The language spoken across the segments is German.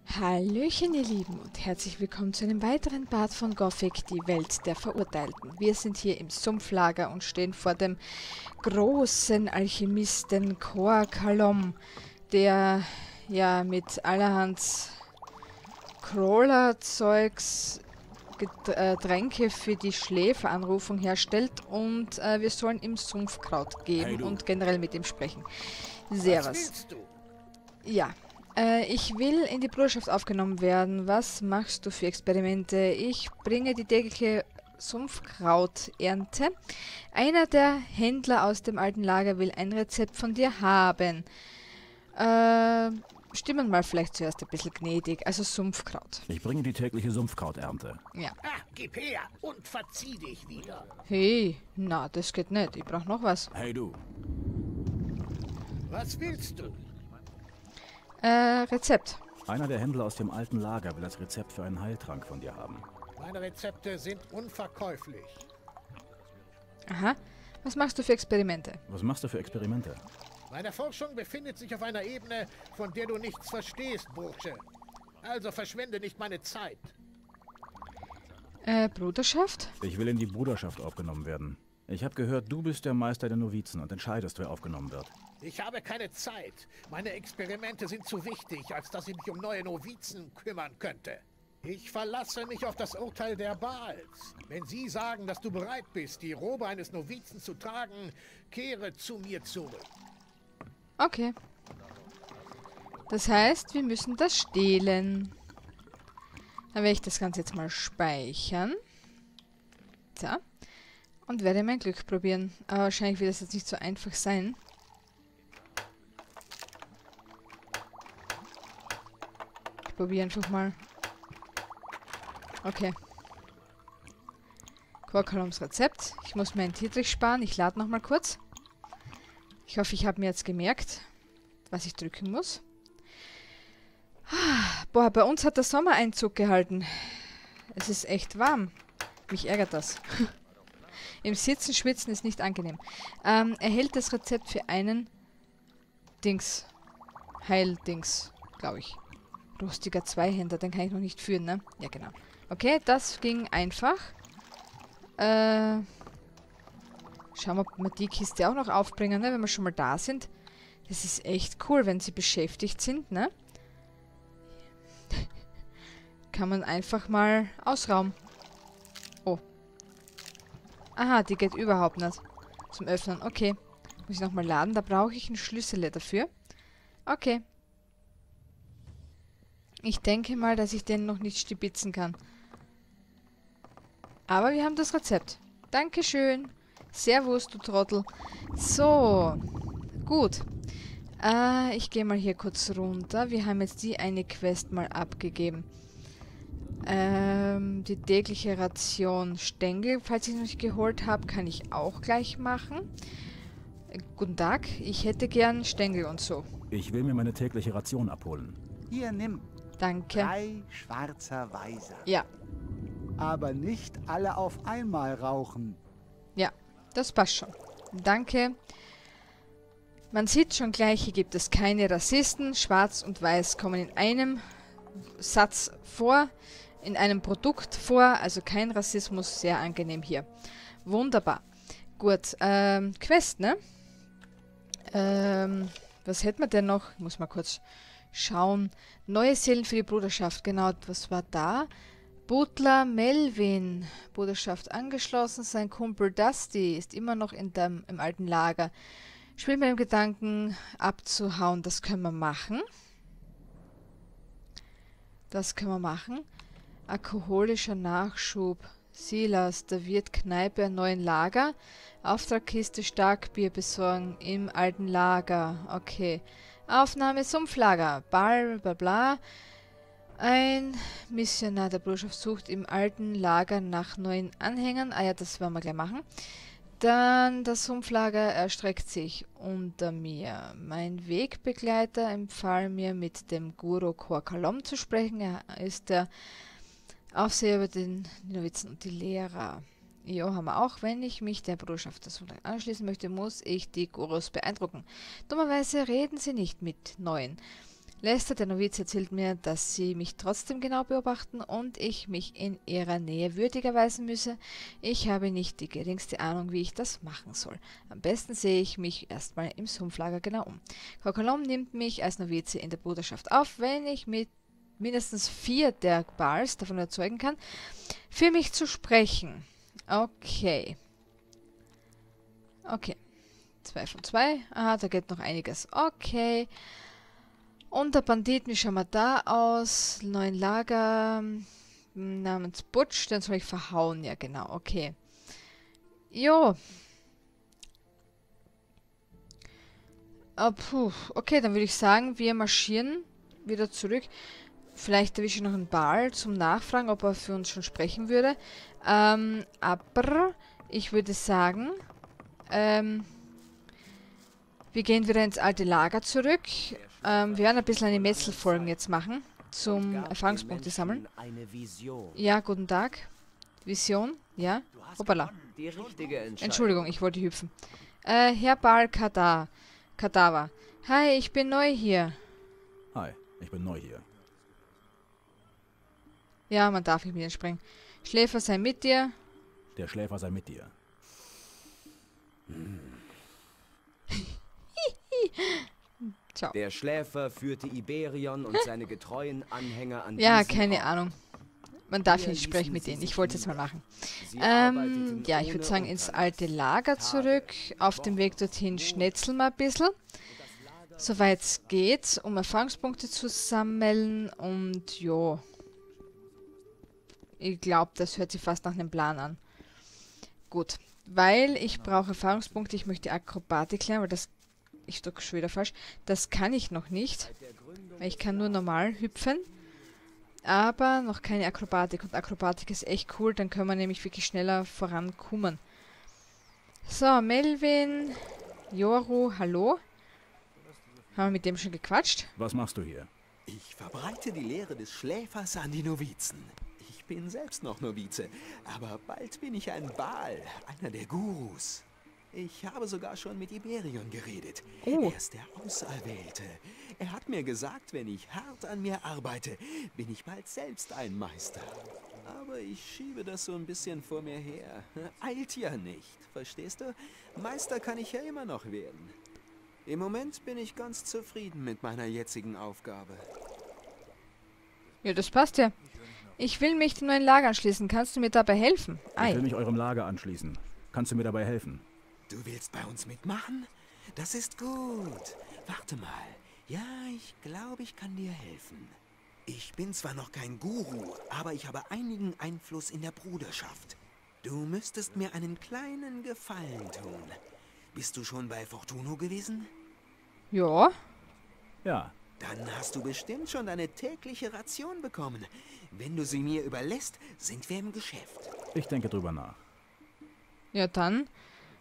Hallöchen ihr Lieben und herzlich willkommen zu einem weiteren Part von Gothic, die Welt der Verurteilten. Wir sind hier im Sumpflager und stehen vor dem großen Alchemisten Kor Kalom, der ja mit allerhand Crawler-Zeugs Tränke für die Schläferanrufung herstellt und wir sollen ihm Sumpfkraut geben und generell mit ihm sprechen. Servus. Ja. Ich will in die Bruderschaft aufgenommen werden. Was machst du für Experimente? Ich bringe die tägliche Sumpfkrauternte. Einer der Händler aus dem alten Lager will ein Rezept von dir haben. Stimmen mal vielleicht zuerst ein bisschen gnädig. Also Sumpfkraut. Ich bringe die tägliche Sumpfkrauternte. Ja. Gib her und verzieh dich wieder. Hey, na, das geht nicht. Ich brauche noch was. Hey du, Was willst du? Rezept. einer der Händler aus dem alten Lager will das Rezept für einen Heiltrank von dir haben. Meine Rezepte sind unverkäuflich. Aha. Was machst du für Experimente? Was machst du für Experimente? Meine Forschung befindet sich auf einer Ebene, von der du nichts verstehst, Bursche. Also verschwende nicht meine Zeit. Bruderschaft? Ich will in die Bruderschaft aufgenommen werden. Ich habe gehört, du bist der Meister der Novizen und entscheidest, wer aufgenommen wird. Ich habe keine Zeit. Meine Experimente sind zu wichtig, als dass ich mich um neue Novizen kümmern könnte. Ich verlasse mich auf das Urteil der Baals. Wenn sie sagen, dass du bereit bist, die Robe eines Novizen zu tragen, kehre zu mir zurück. Okay. Das heißt, wir müssen das stehlen. Dann werde ich das Ganze jetzt mal speichern. So. Und werde mein Glück probieren. Aber wahrscheinlich wird das jetzt nicht so einfach sein. Ich probiere einfach mal. Okay. Kor Kaloms Rezept. Ich muss meinen Titel sparen. Ich lade nochmal kurz. Ich hoffe, ich habe mir jetzt gemerkt, was ich drücken muss. Boah, bei uns hat der Sommer Einzug gehalten. Es ist echt warm. Mich ärgert das. Im Sitzen schwitzen ist nicht angenehm. Erhält das Rezept für einen Heildings, glaube ich. Lustiger Zweihänder, den kann ich noch nicht führen, ne? Ja, genau. Okay, das ging einfach. Schauen wir, ob wir die Kiste auch noch aufbringen, ne? Wenn wir schon mal da sind. Das ist echt cool, wenn sie beschäftigt sind, ne? Kann man einfach mal ausrauben. Oh. Aha, die geht überhaupt nicht zum Öffnen. Okay. Muss ich nochmal laden. Da brauche ich einen Schlüssel dafür. Okay. Ich denke mal, dass ich den noch nicht stibitzen kann. Aber wir haben das Rezept. Dankeschön. Servus, du Trottel. So. Gut. Ich gehe mal hier kurz runter. Wir haben jetzt die eine Quest mal abgegeben. Die tägliche Ration Stängel, falls ich noch nicht geholt habe, kann ich auch gleich machen. Guten Tag, ich hätte gern Stängel und so. Ich will mir meine tägliche Ration abholen. Hier, nimm. Danke. 3 schwarzer Weiser. Ja, Aber nicht alle auf einmal rauchen. ja, das passt schon. Danke. Man sieht schon gleich, hier gibt es keine Rassisten. Schwarz und Weiß kommen in einem Satz vor, in einem Produkt vor. Also kein Rassismus, sehr angenehm hier. Wunderbar. Gut, Quest, ne? Was hätten wir denn noch? Ich muss mal kurz schauen. Neue Seelen für die Bruderschaft. Genau, was war da? Butler Melvin. Bruderschaft angeschlossen. Sein Kumpel Dusty ist immer noch im alten Lager. Spielt mit dem Gedanken, abzuhauen. Das können wir machen. Das können wir machen. Alkoholischer Nachschub. Silas, der Wirt Kneipe im neuen Lager. Auftragkiste Starkbier besorgen im alten Lager. Okay. Aufnahme Sumpflager. Bla bla bla. Ein Missionar der Bruderschaft sucht im alten Lager nach neuen Anhängern. Ah ja, das werden wir gleich machen. Dann das Sumpflager erstreckt sich unter mir. Mein Wegbegleiter empfahl mir, mit dem Guru Kor Kalom zu sprechen. Er ist der Aufseher über die Novizen und die Lehrer. Jo, haben wir auch. Wenn ich mich der Bruderschaft des Sumpflagers anschließen möchte, muss ich die Gurus beeindrucken. Dummerweise reden sie nicht mit Neuen. Lester, der Novize, erzählt mir, dass sie mich trotzdem genau beobachten und ich mich in ihrer Nähe würdig erweisen müsse. Ich habe nicht die geringste Ahnung, wie ich das machen soll. Am besten sehe ich mich erstmal im Sumpflager genau um. Kokolom nimmt mich als Novize in der Bruderschaft auf, wenn ich mit mindestens 4 der Bals davon überzeugen kann, für mich zu sprechen. Okay. Okay. 2 von 2. Aha, da geht noch einiges. Okay. Und der Bandit, wie schauen wir da aus? Neuen Lager namens Butch, den soll ich verhauen. Ja, genau, okay. Jo. Puh. Okay, dann würde ich sagen, wir marschieren wieder zurück. Vielleicht erwische ich noch einen Bal zum Nachfragen, ob er für uns schon sprechen würde. Aber ich würde sagen, wir gehen wieder ins alte Lager zurück. Wir werden ein bisschen eine Metzelfolgen jetzt machen, zum Erfahrungspunkte sammeln. Ja, guten Tag. Vision, ja. Hoppala. Entschuldigung, ich wollte hüpfen. Herr Bal Kadaver. Hi, ich bin neu hier. Hi, ich bin neu hier. Ja, man darf nicht mit ihnen springen. Schläfer sei mit dir. Der Schläfer sei mit dir. Ciao. Der Schläfer führte Iberion und seine getreuen Anhänger an Ja, diesen keine Ort. Ahnung. Man darf Hier nicht sprechen ließen mit sie denen. sich Ich wollte es jetzt mal machen. Sie arbeiteten Ja, ich würde ohne sagen, ins Unterlass. alte Lager zurück. Auf dem Weg dorthin schnetzeln wir ein bisschen. Soweit es geht, um Erfahrungspunkte zu sammeln. Und jo. Ich glaube, das hört sich fast nach einem Plan an. Gut. Weil ich brauche Erfahrungspunkte. Ich möchte Akrobatik lernen, weil das... Ich drücke schon wieder falsch. Das kann ich noch nicht. Ich kann nur normal hüpfen. Aber noch keine Akrobatik. Und Akrobatik ist echt cool. Dann können wir nämlich wirklich schneller vorankommen. So, Melvin. Joru, hallo. Haben wir mit dem schon gequatscht? Was machst du hier? Ich verbreite die Lehre des Schläfers an die Novizen. Ich bin selbst noch Novize, aber bald bin ich ein Bal, einer der Gurus. Ich habe sogar schon mit Iberion geredet. Oh. Er ist der Auserwählte. Er hat mir gesagt, wenn ich hart an mir arbeite, bin ich bald selbst ein Meister. Aber ich schiebe das so ein bisschen vor mir her. Eilt ja nicht, verstehst du? Meister kann ich ja immer noch werden. Im Moment bin ich ganz zufrieden mit meiner jetzigen Aufgabe. Ja, das passt ja. Ich will mich dem neuen Lager anschließen. Kannst du mir dabei helfen? Ich will Ei. mich eurem Lager anschließen. Kannst du mir dabei helfen? Du willst bei uns mitmachen? Das ist gut. Warte mal. Ja, ich glaube, ich kann dir helfen. Ich bin zwar noch kein Guru, aber ich habe einigen Einfluss in der Bruderschaft. Du müsstest mir einen kleinen Gefallen tun. Bist du schon bei Fortuno gewesen? Ja. Ja. Dann hast du bestimmt schon deine tägliche Ration bekommen. Wenn du sie mir überlässt, sind wir im Geschäft. Ich denke drüber nach. Ja, dann.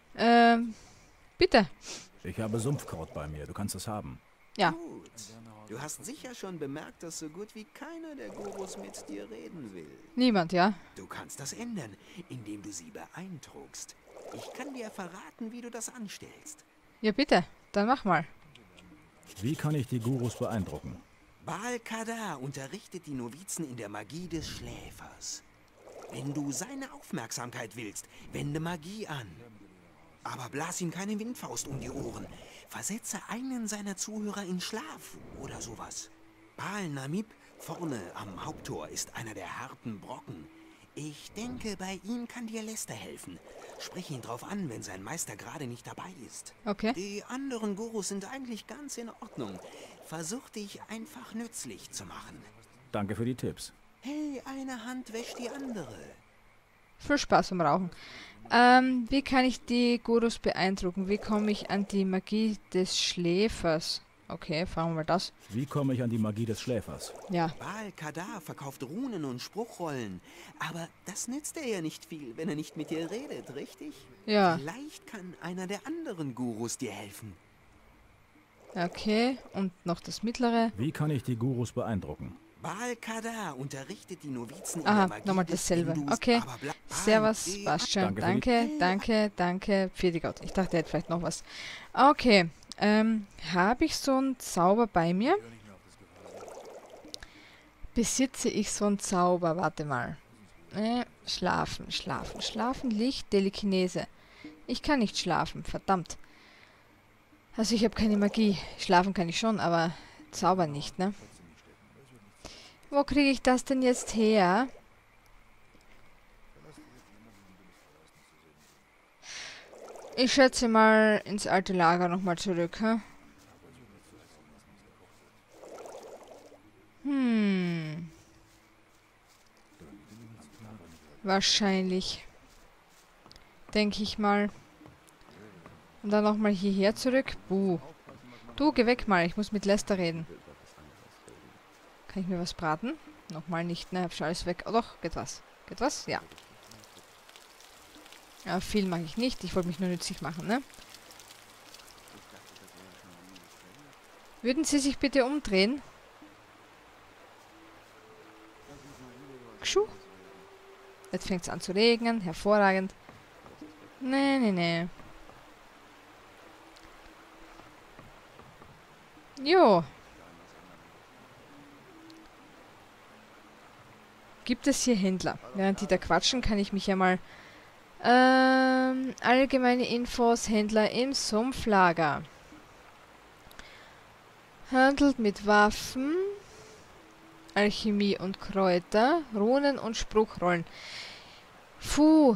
Bitte. Ich habe Sumpfkraut bei mir. Du kannst es haben. Ja. Gut. Du hast sicher schon bemerkt, dass so gut wie keiner der Gurus mit dir reden will. Niemand, ja? Du kannst das ändern, indem du sie beeindruckst. Ich kann dir verraten, wie du das anstellst. Ja, bitte. Dann mach mal. Wie kann ich die Gurus beeindrucken? Baal Kadar unterrichtet die Novizen in der Magie des Schläfers. Wenn du seine Aufmerksamkeit willst, wende Magie an. Aber blas ihm keine Windfaust um die Ohren. Versetze einen seiner Zuhörer in Schlaf oder sowas. Baal Namib vorne am Haupttor ist einer der harten Brocken. Ich denke, bei ihm kann dir Lester helfen. Sprich ihn drauf an, wenn sein Meister gerade nicht dabei ist. Okay. Die anderen Gurus sind eigentlich ganz in Ordnung. Versuch dich einfach nützlich zu machen. Danke für die Tipps. Hey, eine Hand wäscht die andere. Viel Spaß beim Rauchen. Wie kann ich die Gurus beeindrucken? Wie komme ich an die Magie des Schläfers? Okay, fragen wir mal das. Wie komme ich an die Magie des Schläfers? Ja. Baal Kadar verkauft Runen und Spruchrollen. Aber das nützt er ja nicht viel, wenn er nicht mit dir redet, richtig? Ja. Vielleicht kann einer der anderen Gurus dir helfen. Okay. Und noch das mittlere. Wie kann ich die Gurus beeindrucken? Baal Kadar unterrichtet die Novizen in Aha, der Magie nochmal des dasselbe. Hindus, Okay. aber Servus, passt schon. Danke für Danke. Pfirti Gott. Ich dachte, er hätte vielleicht noch was. Okay. Habe ich so einen Zauber bei mir? Besitze ich so einen Zauber? Warte mal. Schlafen, schlafen, schlafen, Licht, Telekinese. Ich kann nicht schlafen, verdammt. Also ich habe keine Magie. Schlafen kann ich schon, aber zaubern nicht, ne? Wo kriege ich das denn jetzt her? Ich schätze mal ins alte Lager nochmal zurück, hä? Wahrscheinlich. Denke ich mal. Und dann nochmal hierher zurück. Buh. Du, geh weg mal. Ich muss mit Lester reden. Kann ich mir was braten? Nochmal nicht, ne? Hab schon alles weg. Oh doch, geht was. Geht was? Ja. Ja, viel mache ich nicht. Ich wollte mich nur nützlich machen, ne? Würden Sie sich bitte umdrehen? Gschuh. Jetzt fängt es an zu regnen. Hervorragend. Nee, nee, nee. Jo. Gibt es hier Händler? Während die da quatschen, kann ich mich ja mal... allgemeine Infos, Händler im Sumpflager. Handelt mit Waffen, Alchemie und Kräuter, Runen und Spruchrollen. Puh.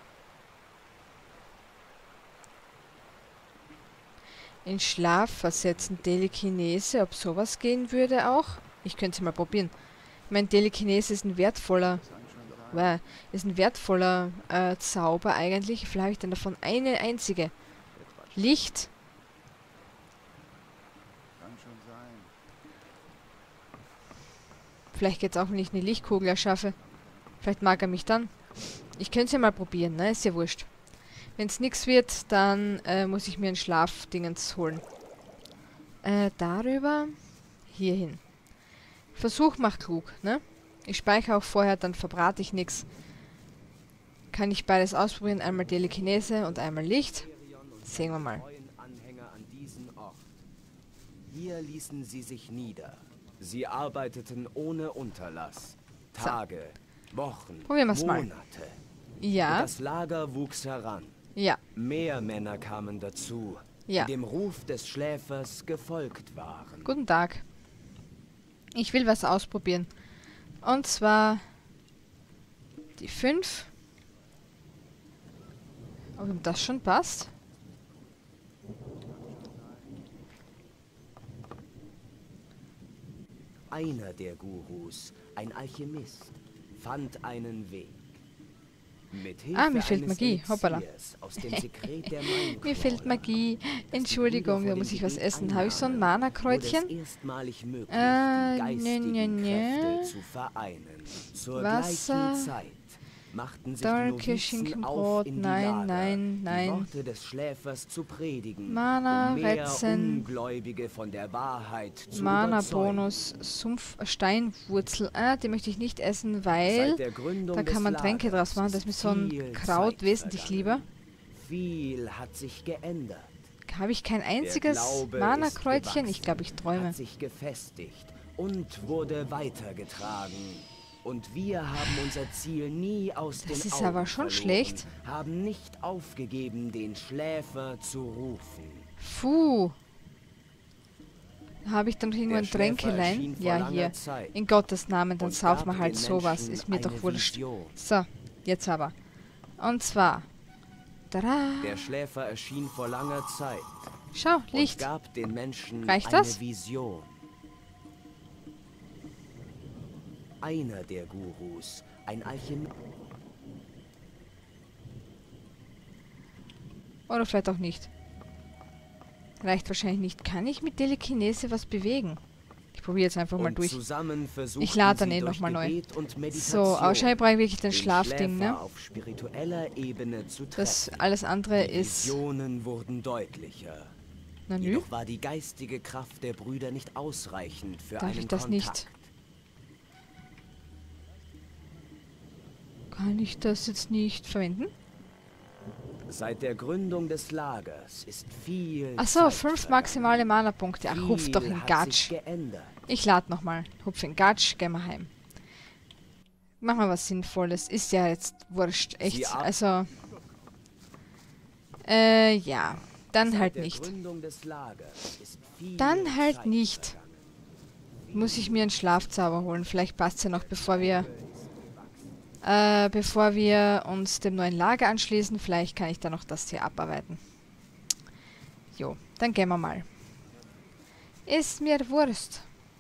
In Schlaf versetzen, Telekinese, ob sowas gehen würde auch? Ich könnte es mal probieren. Ich meine, Telekinese ist ein wertvoller... ist ein wertvoller Zauber eigentlich. Vielleicht habe ich dann davon eine einzige. Licht. Vielleicht geht es auch, wenn ich eine Lichtkugel erschaffe. Vielleicht mag er mich dann. Ich könnte es ja mal probieren, ne? Ist ja wurscht. Wenn es nichts wird, dann muss ich mir ein Schlafdingens holen. Darüber hierhin. Versuch macht klug, ne? Ich speichere auch vorher, dann verbrate ich nichts. Kann ich beides ausprobieren. Einmal Telekinese und einmal Licht. Sehen wir mal. Hier ließen sie sich nieder. Sie arbeiteten ohne Unterlass. Tage, Wochen, probieren wir's mal. Monate. Ja. Und das Lager wuchs heran. Ja. Mehr Männer kamen dazu, ja. die dem Ruf des Schläfers gefolgt waren. Guten Tag. Ich will was ausprobieren. Und zwar die 5. Ob ihm das schon passt? Einer der Gurus, ein Alchemist, fand einen Weg. Mit Hilfe mir fehlt eines Magie. Hoppala. Elixiers aus dem Sekret der Main Mir fehlt Magie. Entschuldigung, da muss ich was essen. Habe ich so ein Mana-Kräutchen? Erstmalig möglich, die geistigen Kräfte zu vereinen. Zur Wasser. gleichen Zeit machten sich Darke, die Novizen Schinkenbrot, auf in die nein, Lager, nein, nein. die Worte des Schläfers zu predigen, Mana, um mehr Retzen. Ungläubige von der Wahrheit zu überzeugen. Mana-Bonus, Sumpf, Steinwurzel. Die möchte ich nicht essen, weil Seit der Gründung da kann man des Tränke Lagers draus machen. Das ist mir so ein viel Kraut Zeit wesentlich lieber. Viel hat sich geändert. Habe ich kein einziges Glaube Mana-Kräutchen? ist Ich glaube, ich träume. hat sich gefestigt und wurde weitergetragen. Und wir haben unser Ziel nie aus den Augen Das ist aber schon verloren, schlecht. haben nicht aufgegeben, den Schläfer zu rufen. Puh. Habe ich dann irgendwo ein Der Schläfer Tränkelein? erschien vor Ja, langer hier. Zeit In Gottes Namen, dann und saufen gab wir halt den sowas. Menschen Ist mir doch eine wurscht. Vision. So, jetzt aber. Und zwar. Tada! Der Schläfer erschien vor langer Zeit Schau, und Licht. gab den Menschen Reicht eine das? Vision. Einer der Gurus, ein Alchemist. Oder vielleicht auch nicht. Reicht wahrscheinlich nicht. Kann ich mit Telekinese was bewegen? Ich probiere jetzt einfach mal durch. Zusammen Ich lade dann noch mal neu. So, aber wahrscheinlich brauche ich wirklich den Schlafding, ne? Auf spiritueller Ebene zu Das treffen. alles andere Die ist... Visionen wurden deutlicher. Na nü, Jedoch war die geistige Kraft der Brüder nicht ausreichend für darf einen ich das Kontakt. nicht? Kann ich das jetzt nicht verwenden? Seit der Gründung des Lagers ist viel Achso, Zeit 5 vergangen. maximale Mana-Punkte. Ach, ruf doch Viel in hat sich Gatsch. geändert. Ich lade nochmal. Hupf in Gatsch, gehen wir heim. Machen wir was Sinnvolles. Ist ja jetzt wurscht. Echt. Also. Ja. Dann halt nicht. Dann halt nicht. Muss ich mir einen Schlafzauber holen. Vielleicht passt es ja noch, bevor wir uns dem neuen Lager anschließen. Vielleicht kann ich da noch das hier abarbeiten. Jo, dann gehen wir mal. Ist mir Wurst.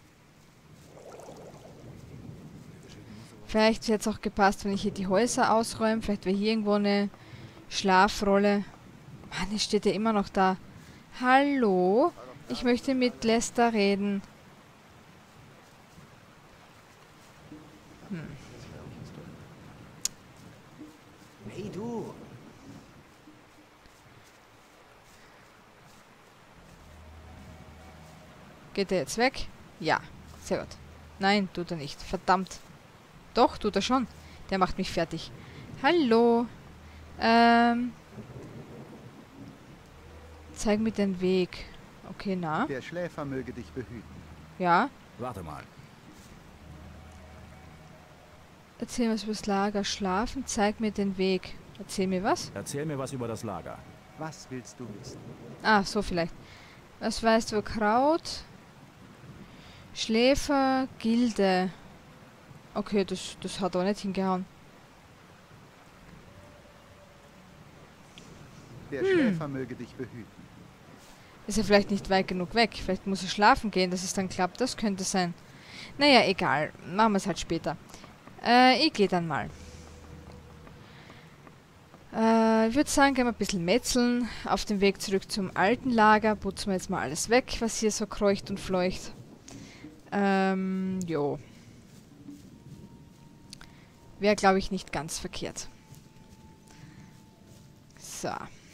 Vielleicht hätte es auch gepasst, wenn ich hier die Häuser ausräume. Vielleicht wäre hier irgendwo eine Schlafrolle. Mann, es steht ja immer noch da. Hallo? Ich möchte mit Lester reden. Hey du. Geht er jetzt weg? Ja, sehr gut. Nein, tut er nicht. Verdammt. Doch, tut er schon. Der macht mich fertig. Hallo. Zeig mir den Weg. Okay, na? Der Schläfer möge dich behüten. Ja. Warte mal. Erzähl mir was über das Lager. Schlafen, zeig mir den Weg. Erzähl mir was? Erzähl mir was über das Lager. Was willst du wissen? Ah, so vielleicht. Was weißt du über Kraut? Schläfer, Gilde. Okay, das hat auch nicht hingehauen. Der Schläfer möge dich behüten. Ist er vielleicht nicht weit genug weg. Vielleicht muss er schlafen gehen, dass es dann klappt. Das könnte sein. Naja, egal. Machen wir es halt später. Ich gehe dann mal. Ich würde sagen, gehen wir ein bisschen metzeln. Auf dem Weg zurück zum alten Lager. Putzen wir jetzt mal alles weg, was hier so kreucht und fleucht. Jo. Wäre, glaube ich, nicht ganz verkehrt. So.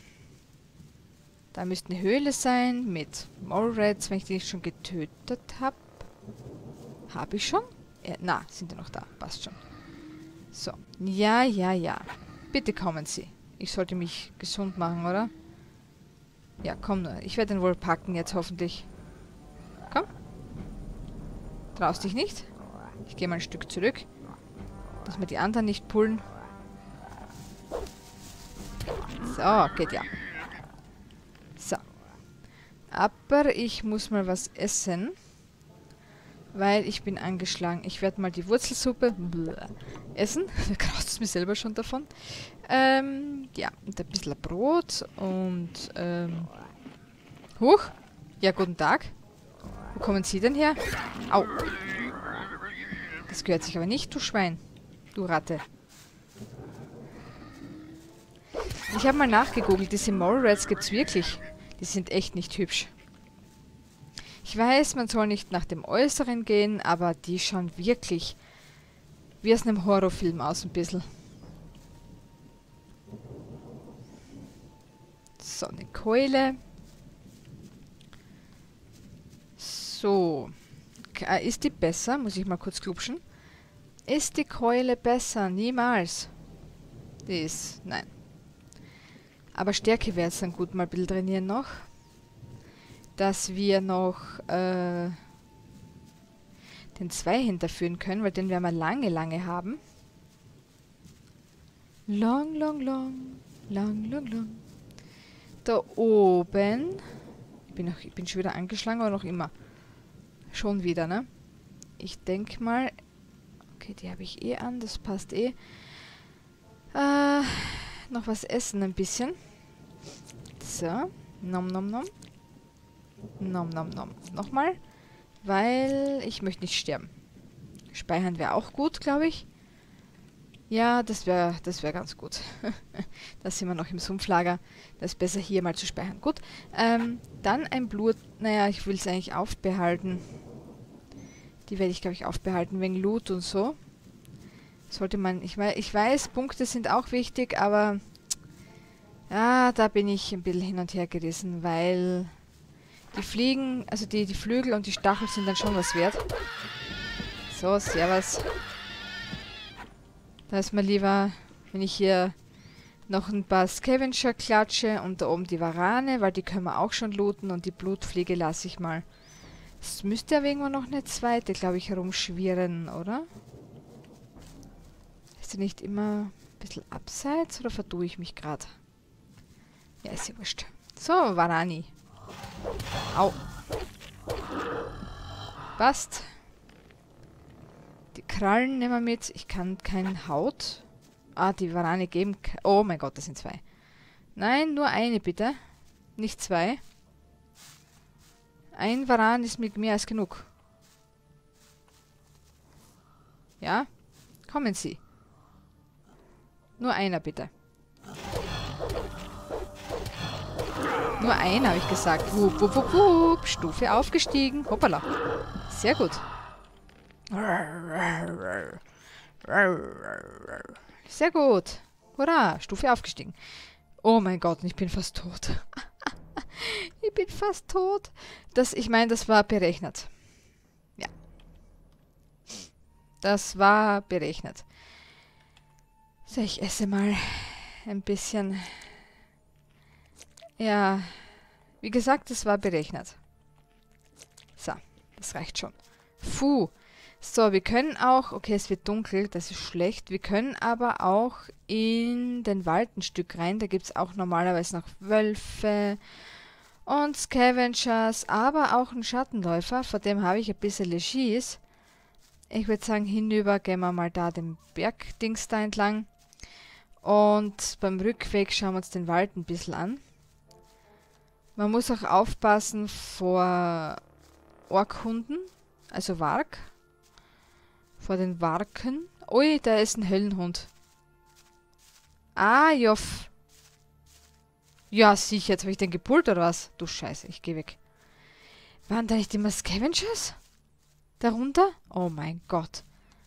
Da müsste eine Höhle sein mit Mole-Rats, wenn ich die nicht schon getötet habe. Habe ich schon? Na, sind die noch da. Passt schon. So. Ja, ja, ja. Bitte kommen Sie. Ich sollte mich gesund machen, oder? Ja, komm nur. Ich werde ihn wohl packen jetzt hoffentlich. Komm. Traust dich nicht? Ich gehe mal ein Stück zurück. Dass wir die anderen nicht pullen. So, geht ja. So. Aber ich muss mal was essen. Weil ich bin angeschlagen. Ich werde mal die Wurzelsuppe essen. Da graust es mir selber schon davon. Ja, und ein bisschen Brot und Huch. Ja, guten Tag. Wo kommen Sie denn her? Au. Das gehört sich aber nicht, du Schwein. Du Ratte. Ich habe mal nachgegoogelt. Diese Mole-Rats gibt es wirklich. Die sind echt nicht hübsch. Ich weiß, man soll nicht nach dem Äußeren gehen, aber die schauen wirklich wie aus einem Horrorfilm aus ein bisschen. So, eine Keule. So. Ist die besser? Muss ich mal kurz klupschen. Ist die Keule besser? Niemals. Die ist... Nein. Aber Stärke wäre es dann gut, mal ein bisschen trainieren noch. Dass wir noch den Zweihänder führen können, weil den werden wir lange, lange haben. Long, long, long. Long, long, long. Da oben. Ich bin schon wieder angeschlagen, aber noch immer. Schon wieder, ne? Ich denke mal... Okay, die habe ich eh an, das passt eh. Noch was essen ein bisschen. So. Nom, nom, nom. Nom, nom, nom. Nochmal. Weil ich möchte nicht sterben. Speichern wäre auch gut, glaube ich. Ja, das wär ganz gut. Da sind wir noch im Sumpflager. Das ist besser, hier mal zu speichern. Gut. Dann ein Blut. Naja, ich will es eigentlich aufbehalten. Die werde ich, glaube ich, aufbehalten, wegen Loot und so. Sollte man... Ich weiß, Punkte sind auch wichtig, aber... Ja, da bin ich ein bisschen hin und her gerissen, weil... Die Fliegen, also die Flügel und die Stachel sind dann schon was wert. So, servus. Da ist mir lieber, wenn ich hier noch ein paar Scavenger klatsche und da oben die Warane, weil die können wir auch schon looten und die Blutfliege lasse ich mal. Es müsste aber irgendwann noch eine zweite, glaube ich, herumschwirren, oder? Ist die nicht immer ein bisschen abseits oder verdue ich mich gerade? Ja, ist ja wurscht. So, Varani. Au. Passt. Die Krallen nehmen wir mit. Ich kann kein Haut. Ah, die Varani geben... Oh mein Gott, das sind zwei. Nein, nur eine bitte. Nicht zwei. Ein Varan ist mit mehr als genug. Ja? Kommen Sie. Nur einer bitte. Nur einer, habe ich gesagt. Wupp, wupp, wupp, wupp. Stufe aufgestiegen. Hoppala. Sehr gut. Sehr gut. Hurra, Stufe aufgestiegen. Oh mein Gott, ich bin fast tot. Ich bin fast tot. Ich meine, das war berechnet. Ja. Das war berechnet. So, ich esse mal ein bisschen. Ja, wie gesagt, das war berechnet. So, das reicht schon. Puh. So, wir können auch, okay, es wird dunkel, das ist schlecht. Wir können aber auch in den Wald ein Stück rein. Da gibt es auch normalerweise noch Wölfe und Scavengers, aber auch einen Schattenläufer. Vor dem habe ich ein bisschen Schiss. Ich würde sagen, hinüber gehen wir mal da den Bergdings da entlang. Und beim Rückweg schauen wir uns den Wald ein bisschen an. Man muss auch aufpassen vor Orkhunden, also Warg. Vor den Warken. Ui, da ist ein Höllenhund. Ah, Joff. Ja, sicher. Jetzt habe ich den gepult, oder was? Du Scheiße, ich gehe weg. Waren da nicht immer Scavengers? Darunter? Oh mein Gott.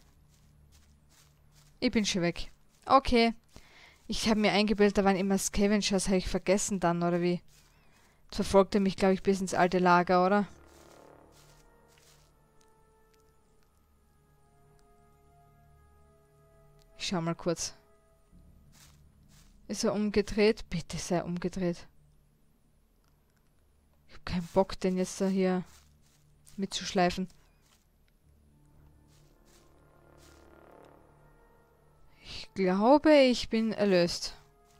Ich bin schon weg. Okay. Ich habe mir eingebildet, da waren immer Scavengers. Habe ich vergessen dann, oder wie? Jetzt verfolgt er mich, glaube ich, bis ins alte Lager, oder? Ich schau mal kurz. Ist er umgedreht? Bitte sei umgedreht. Ich habe keinen Bock, den jetzt da hier mitzuschleifen. Ich glaube, ich bin erlöst.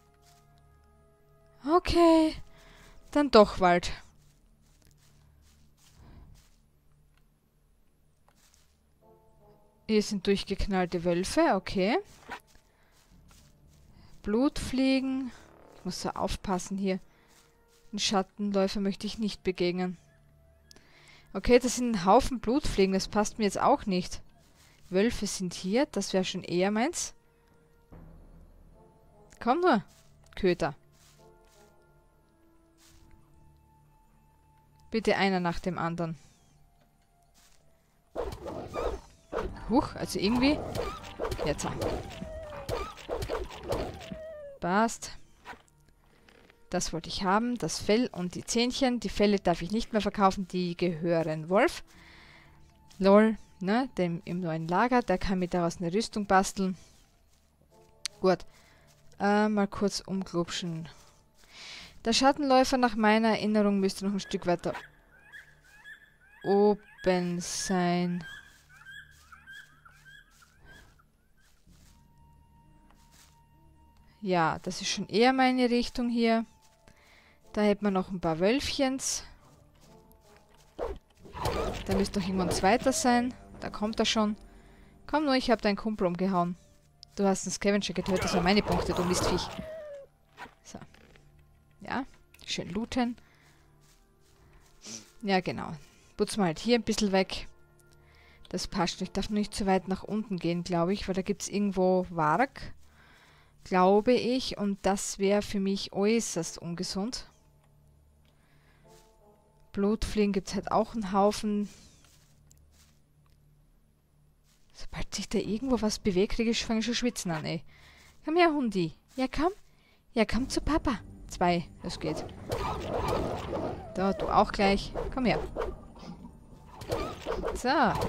Okay. Dann doch Wald. Hier sind durchgeknallte Wölfe, okay. Blutfliegen. Ich muss so aufpassen hier. Den Schattenläufer möchte ich nicht begegnen. Okay, das sind ein Haufen Blutfliegen, das passt mir jetzt auch nicht. Wölfe sind hier, das wäre schon eher meins. Komm nur, Köter. Bitte einer nach dem anderen. Huch, also irgendwie... Jetzt. Passt. Das wollte ich haben. Das Fell und die Zähnchen. Die Felle darf ich nicht mehr verkaufen. Die gehören Wolf. Lol, ne? Dem im neuen Lager. Der kann mir daraus eine Rüstung basteln. Gut. Mal kurz umglubschen. Der Schattenläufer nach meiner Erinnerung müsste noch ein Stück weiter oben sein. Ja, das ist schon eher meine Richtung hier. Da hätten wir noch ein paar Wölfchens. Da müsste noch irgendwo ein zweiter sein. Da kommt er schon. Komm nur, ich habe deinen Kumpel umgehauen. Du hast einen Scavenger getötet, das waren meine Punkte, du Mistviech. So. Ja, schön looten. Ja, genau. Putzen wir halt hier ein bisschen weg. Das passt schon. Ich darf nur nicht zu weit nach unten gehen, glaube ich, weil da gibt es irgendwo Warg. Glaube ich. Und das wäre für mich äußerst ungesund. Blutfliegen gibt es halt auch einen Haufen. Sobald sich da irgendwo was bewegt, kriege ich fange schon schwitzen an, ey. Komm her, Hundi. Ja, komm. Ja, komm zu Papa. 2, das geht. Da, du auch gleich. Komm her. So.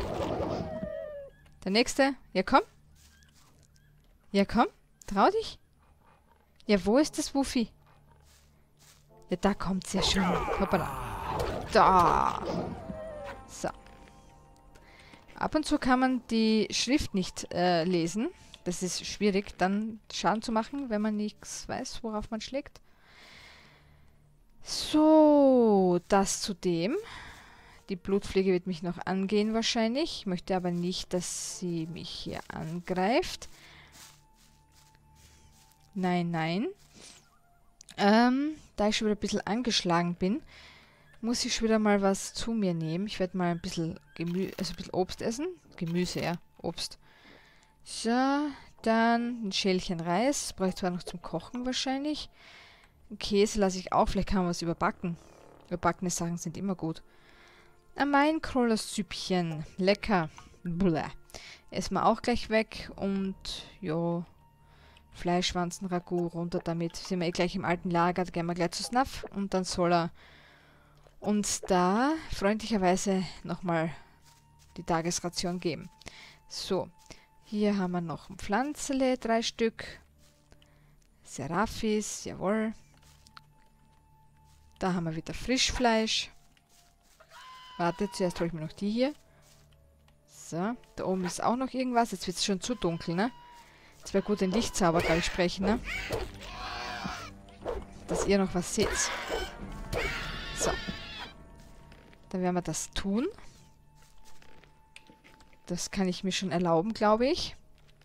Der nächste. Ja, komm. Ja, komm. Trau dich. Ja, wo ist das Wuffi? Ja, da kommt's ja schon. Hoppala. Da. Ab und zu kann man die Schrift nicht lesen. Das ist schwierig, dann Schaden zu machen, wenn man nichts weiß, worauf man schlägt. So, das zu dem. Die Blutfliege wird mich noch angehen wahrscheinlich. Ich möchte aber nicht, dass sie mich hier angreift. Nein, nein. Da ich schon wieder ein bisschen angeschlagen bin, muss ich schon wieder mal was zu mir nehmen. Ich werde mal ein bisschen ein bisschen Obst essen. Gemüse, ja. Obst. So, dann ein Schälchen Reis. Das brauche ich zwar noch zum Kochen wahrscheinlich. Käse lasse ich auch. Vielleicht kann man was überbacken. Überbackene Sachen sind immer gut. Ein Mainkroller-Süppchen. Lecker. Bläh. Essen wir auch gleich weg. Und, ja, Fleischwanzen-Ragout runter damit. Sind wir eh gleich im alten Lager. Da gehen wir gleich zu Snuff. Und dann soll er uns da freundlicherweise nochmal die Tagesration geben. So, hier haben wir noch ein Pflanzele, 3 Stück. Seraphis, jawohl. Da haben wir wieder Frischfleisch. Warte, zuerst hole ich mir noch die hier. So, da oben ist auch noch irgendwas. Jetzt wird es schon zu dunkel, ne? Jetzt wäre gut, den Lichtzauber, glaube ich, sprechen, ne? Dass ihr noch was seht. So. Dann werden wir das tun. Das kann ich mir schon erlauben, glaube ich.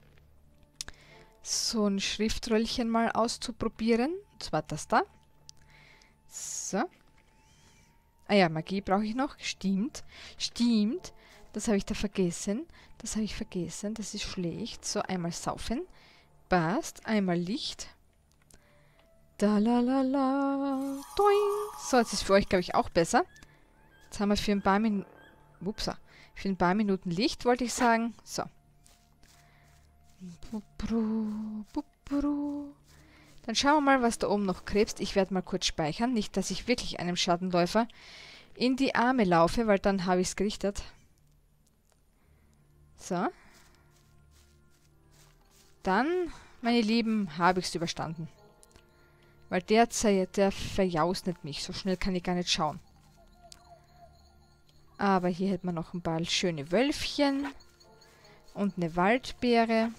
So ein Schriftröllchen mal auszuprobieren. Und zwar das da. So. Ah ja, Magie brauche ich noch. Stimmt. Stimmt. Das habe ich da vergessen. Das habe ich vergessen. Das ist schlecht. So, einmal saufen. Passt. Einmal Licht. Da la la la. Doing. So, jetzt ist für euch, glaube ich, auch besser. Jetzt haben wir für ein paar Minuten... Upsa. Für ein paar Minuten Licht, wollte ich sagen. So. Dann schauen wir mal, was da oben noch krebst. Ich werde mal kurz speichern. Nicht, dass ich wirklich einem Schattenläufer in die Arme laufe, weil dann habe ich es gerichtet. So. Dann, meine Lieben, habe ich es überstanden. Weil der verjausnet mich. So schnell kann ich gar nicht schauen. Aber hier hätten wir noch ein paar schöne Wölfchen. Und eine Waldbeere.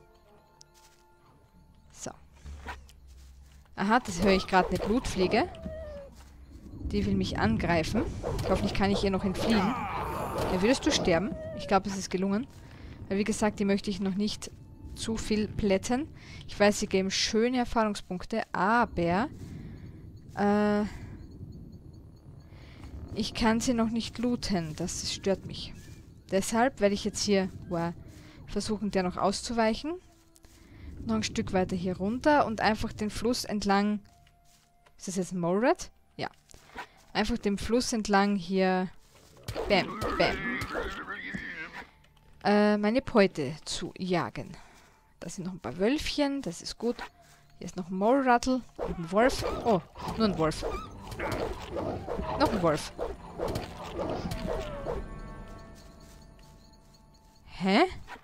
So. Aha, das höre ich gerade, eine Blutfliege. Die will mich angreifen. Hoffentlich kann ich ihr noch entfliehen. Ja, würdest du sterben? Ich glaube, es ist gelungen. Weil wie gesagt, die möchte ich noch nicht zu viel plätten. Ich weiß, sie geben schöne Erfahrungspunkte, aber ich kann sie noch nicht looten. Das stört mich. Deshalb werde ich jetzt hier versuchen, der noch auszuweichen. Noch ein Stück weiter hier runter und einfach den Fluss entlang... Ist das jetzt ein Molerat? Ja. Einfach den Fluss entlang hier... Bam, bam. Meine Beute zu jagen. Da sind noch ein paar Wölfchen, das ist gut. Hier ist noch ein Moleratl und ein Wolf. Oh, nur ein Wolf. Noch ein Wolf. Hä?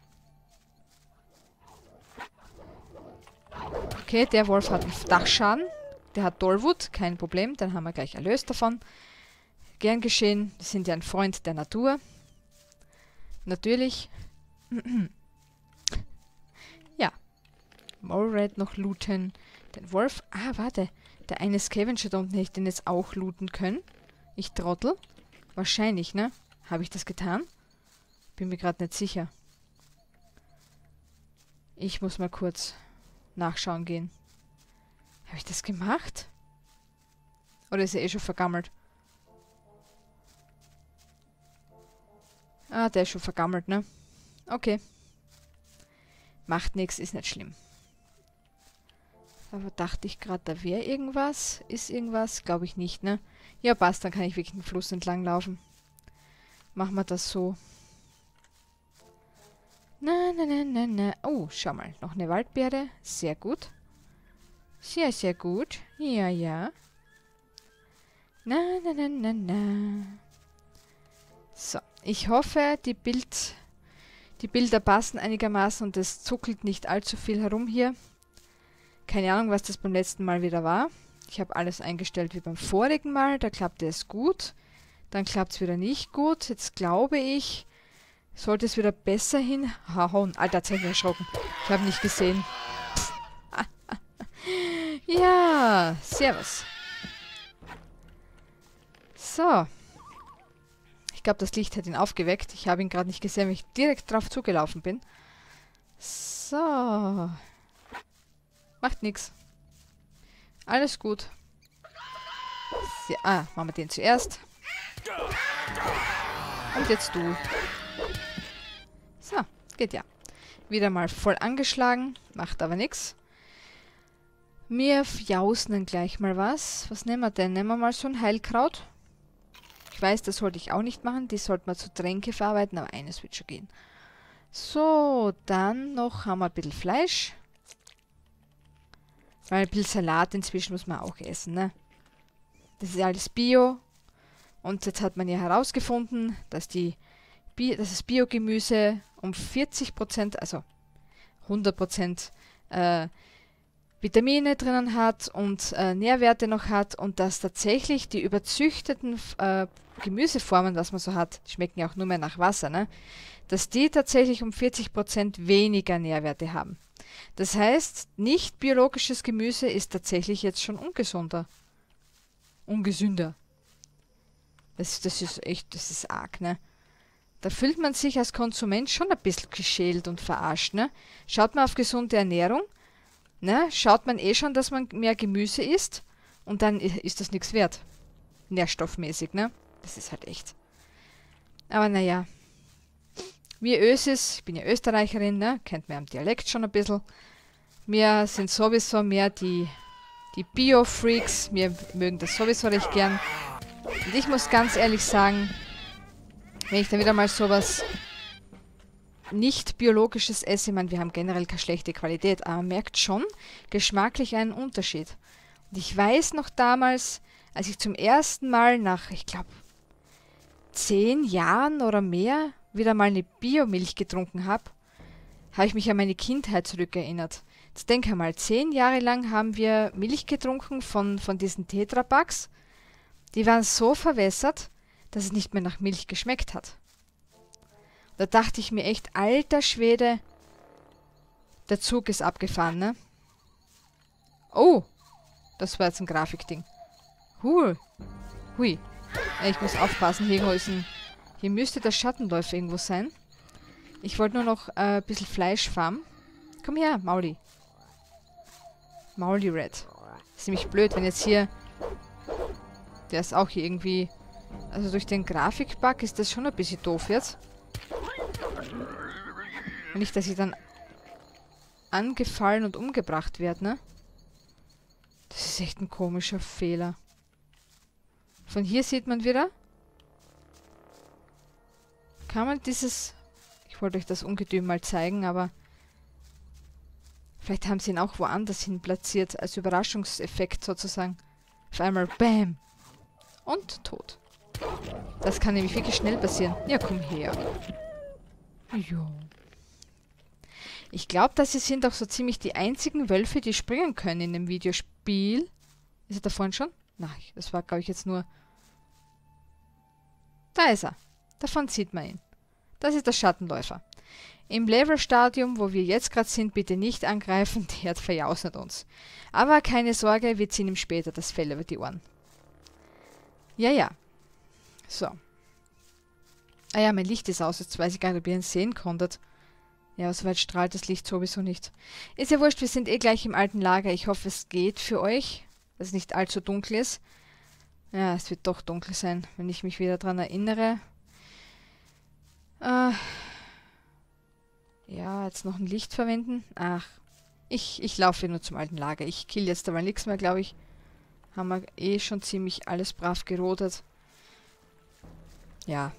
Okay, der Wolf hat einen Dachschaden. Der hat Tollwut, kein Problem. Dann haben wir gleich erlöst davon. Gern geschehen. Wir sind ja ein Freund der Natur. Natürlich. Ja. Molerat noch looten. Den Wolf. Ah, warte. Der eine Scavenger da unten hätte ich den jetzt auch looten können. Ich Trottel. Wahrscheinlich, ne? Habe ich das getan? Bin mir gerade nicht sicher. Ich muss mal kurz nachschauen gehen. Habe ich das gemacht? Oder ist er eh schon vergammelt? Ah, der ist schon vergammelt, ne? Okay. Macht nichts, ist nicht schlimm. Aber dachte ich gerade, da wäre irgendwas. Ist irgendwas? Glaube ich nicht, ne? Ja, passt, dann kann ich wirklich den Fluss entlang laufen. Machen wir das so. Na, na, na, na, na. Oh, schau mal. Noch eine Waldbeere. Sehr gut. Sehr, sehr gut. Ja, ja. Na, na, na, na, na. So. Ich hoffe, die Bilder passen einigermaßen und es zuckelt nicht allzu viel herum hier. Keine Ahnung, was das beim letzten Mal wieder war. Ich habe alles eingestellt wie beim vorigen Mal. Da klappte es gut. Dann klappt es wieder nicht gut. Jetzt glaube ich, Sollte es wieder besser hinhauen. Alter, hat mich erschrocken. Ich habe nicht gesehen. Ja, servus. So. Ich glaube, das Licht hat ihn aufgeweckt. Ich habe ihn gerade nicht gesehen, weil ich direkt drauf zugelaufen bin. So. Macht nichts. Alles gut. So, machen wir den zuerst. Und jetzt du. So, geht ja. Wieder mal voll angeschlagen. Macht aber nichts. Wir jausen dann gleich mal was. Was nehmen wir denn? Nehmen wir mal so ein Heilkraut. Ich weiß, das sollte ich auch nicht machen. Die sollte man zu Tränke verarbeiten, aber eines wird schon gehen. So, dann noch haben wir ein bisschen Fleisch. Weil ein bisschen Salat inzwischen muss man auch essen, ne? Das ist alles Bio. Und jetzt hat man ja herausgefunden, dass das Biogemüse um 40%, also 100% Vitamine drinnen hat und Nährwerte noch hat und dass tatsächlich die überzüchteten Gemüseformen, was man so hat, die schmecken ja auch nur mehr nach Wasser, ne? Dass die tatsächlich um 40% weniger Nährwerte haben. Das heißt, nicht biologisches Gemüse ist tatsächlich jetzt schon ungesünder. Das ist arg, ne? Da fühlt man sich als Konsument schon ein bisschen geschält und verarscht, ne? Schaut man auf gesunde Ernährung, ne? Schaut man eh schon, dass man mehr Gemüse isst und dann ist das nichts wert. Nährstoffmäßig, ne? Das ist halt echt. Aber naja. Wir Ösis, ich bin ja Österreicherin, ne? Kennt man am Dialekt schon ein bisschen. Wir sind sowieso mehr die Bio-Freaks. Wir mögen das sowieso recht gern. Und ich muss ganz ehrlich sagen, wenn ich dann wieder mal sowas nicht biologisches esse, ich meine, wir haben generell keine schlechte Qualität, aber man merkt schon geschmacklich einen Unterschied. Und ich weiß noch damals, als ich zum ersten Mal nach, ich glaube, 10 Jahren oder mehr wieder mal eine Biomilch getrunken habe, habe ich mich an meine Kindheit zurückerinnert. Jetzt denke einmal, 10 Jahre lang haben wir Milch getrunken von diesen Tetra-Packs. Die waren so verwässert, dass es nicht mehr nach Milch geschmeckt hat. Da dachte ich mir echt, alter Schwede, der Zug ist abgefahren, ne? Oh, das war jetzt ein Grafikding. Hui. Ich muss aufpassen, hier müsste der Schattenläufer irgendwo sein. Ich wollte nur noch ein bisschen Fleisch farmen. Komm her, Mauli. Mauli Red. Ist nämlich blöd, wenn jetzt hier... Der ist auch hier irgendwie... Also durch den Grafikbug ist das schon ein bisschen doof jetzt. Und nicht, dass ich dann angefallen und umgebracht werde, ne? Das ist echt ein komischer Fehler. Von hier sieht man wieder... Kann man dieses... Ich wollte euch das Ungetüm mal zeigen, aber... Vielleicht haben sie ihn auch woanders hin platziert, als Überraschungseffekt sozusagen. Auf einmal BAM! Und tot. Das kann nämlich wirklich schnell passieren. Ja, komm her. Jo. Ich glaube, dass sie sind auch so ziemlich die einzigen Wölfe, die springen können in dem Videospiel. Ist er da vorne schon? Nein, das war, glaube ich, jetzt nur... Da ist er. Davon sieht man ihn. Das ist der Schattenläufer. Im Levelstadium, wo wir jetzt gerade sind, bitte nicht angreifen, der verjausert uns. Aber keine Sorge, wir ziehen ihm später das Fell über die Ohren. Ja. So. Ah ja, mein Licht ist aus. Jetzt weiß ich gar nicht, ob ihr ihn sehen konntet. Ja, so weit strahlt das Licht sowieso nicht. Ist ja wurscht, wir sind eh gleich im alten Lager. Ich hoffe, es geht für euch, dass es nicht allzu dunkel ist. Ja, es wird doch dunkel sein, wenn ich mich wieder dran erinnere. Ja, jetzt noch ein Licht verwenden. Ach, ich laufe nur zum alten Lager. Ich kill jetzt aber nichts mehr, glaube ich. Haben wir eh schon ziemlich alles brav gerodet. Ja.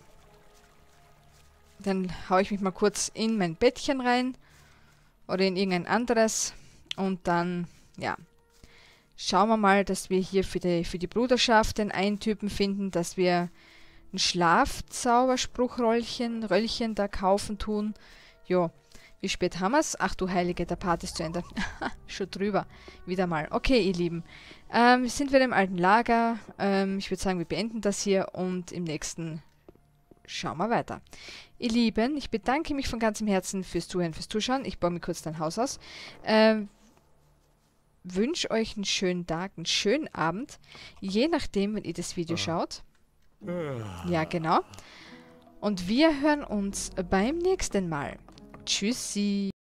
Dann haue ich mich mal kurz in mein Bettchen rein. Oder in irgendein anderes. Und dann, ja. Schauen wir mal, dass wir hier für die Bruderschaft den einen Typen finden, dass wir ein Schlafzauberspruchröllchen da kaufen tun. Jo, wie spät haben wir's? Ach du Heilige, der Part ist zu Ende. Schon drüber. Wieder mal. Okay, ihr Lieben. Wir sind wieder im alten Lager. Ich würde sagen, wir beenden das hier und im nächsten schauen wir weiter. Ihr Lieben, ich bedanke mich von ganzem Herzen fürs Zuhören, fürs Zuschauen. Ich baue mir kurz dein Haus aus. Wünsche euch einen schönen Tag, einen schönen Abend. Je nachdem, wenn ihr das Video schaut. Ja, genau. Und wir hören uns beim nächsten Mal. Tschüssi.